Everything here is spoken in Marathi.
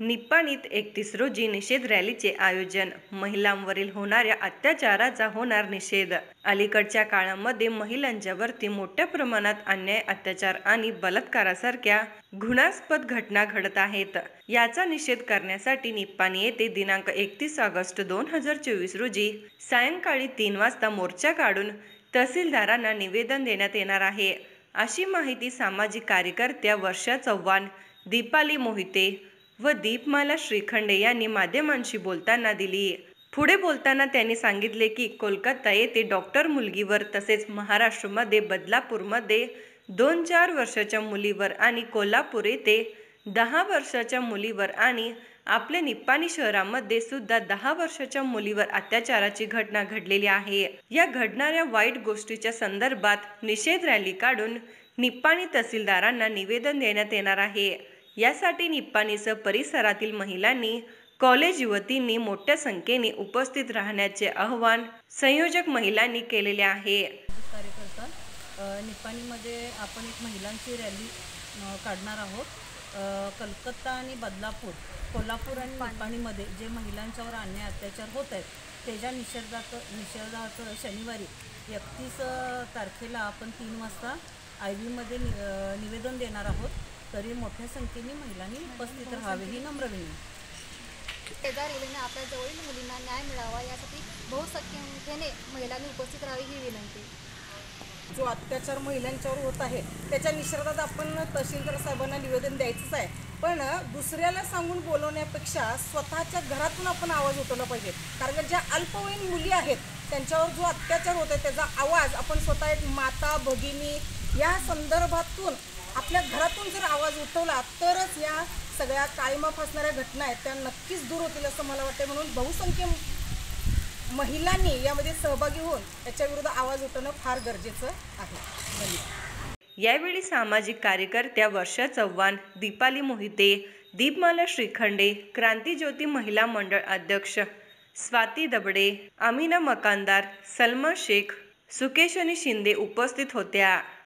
निप्पाणीत 31 रोजी निषेध रॅलीचे आयोजन. महिलांवरील होणाऱ्या अत्याचाराचा होणार निषेध. अलीकडच्या काळामध्ये महिलांच्यावरती मोठ्या प्रमाणात अन्याय, अत्याचार आणि बलात्कारासारख्या घृणास्पद घटना घडत आहेत. याचा निषेध करण्यासाठी निप्पाणी येथे दिनांक 31 ऑगस्ट 2024 रोजी सायंकाळी 3 वाजता मोर्चा काढून तहसीलदारांना निवेदन देण्यात येणार आहे, अशी माहिती सामाजिक कार्यकर्त्या वर्षा चव्हाण, दीपाली मोहिते व दीपमाला श्रीखंडे यांनी माध्यमांशी बोलताना दिली. पुढे बोलताना त्यांनी सांगितले की कोलकाता येथे डॉक्टर मुलगीवर, तसेच महाराष्ट्रामध्ये बदलापूरमध्ये 2-4 वर्षाच्या मुलीवर आणि कोल्हापूर येथे 10 वर्षाच्या मुलीवर आणि आपल्या निप्पाणी शहरामध्ये सुद्धा 10 वर्षाच्या मुलीवर अत्याचाराची घटना घडलेली आहे. या घडणाऱ्या वाईट गोष्टीच्या संदर्भात निषेध रॅली काढून निप्पाणी तहसीलदारांना निवेदन देण्यात येणार आहे. यासाठी निप्पाणीसह परिसरातील महिलांनी, कॉलेज युवतींनी मोठ्या संख्येने उपस्थित राहण्याचे आवाहन संयोजक महिलांनी केलेले आहे. कार्यकर्ता निप्पाणीमध्ये आपण एक महिलांची रॅली काढणार आहोत. कलकत्ता आणि बदलापूर, कोल्हापूर आणि निप्पाणीमध्ये जे महिलांच्यावर अन्याय अत्याचार होत आहेत त्याच्या निषेधार्थ शनिवारी 31 तारखेला आपण 3 वाजता IB निवेदन देणार आहोत. तरी मोठ्या संख्येने महिलांनी उपस्थित राहावे ही नम्र विनंती. शेजार रेल्वेने आपल्या जवळील मुलींना न्याय मिळावा यासाठी बहुसंख्येने महिलांनी उपस्थित राहावी ही विनंती. जो अत्याचार महिलांच्यावर होत आहे त्याच्या निषेधात आपण तहसीलदार साहेबांना निवेदन द्यायचंच आहे. पण दुसऱ्याला सांगून बोलवण्यापेक्षा स्वतःच्या घरातून आपण आवाज उठवला पाहिजे. कारण ज्या अल्पवयीन मुली आहेत त्यांच्यावर जो अत्याचार होत आहे त्याचा आवाज आपण स्वतः एक माता, भगिनी या संदर्भातून आपल्या घरातून जर आवाज उठवला तरच या सगळ्या काळीमा फासणाऱ्या घटना आहेत त्या नक्कीच दूर होतील असं मला वाटतं. म्हणून बहुसंख्य महिलांनी यामध्ये सहभागी होऊन याच्या विरुद्ध आवाज उठवणं फार गरजेचं आहे. यावेळी सामाजिक कार्यकर्त्या वर्षा चव्हाण, दीपाली मोहिते, दीपमाला श्रीखंडे, क्रांतिज्योती महिला मंडळ अध्यक्ष स्वाती दबडे, अमिना मकानदार, सलमा शेख, सुकेशनी शिंदे उपस्थित होत्या.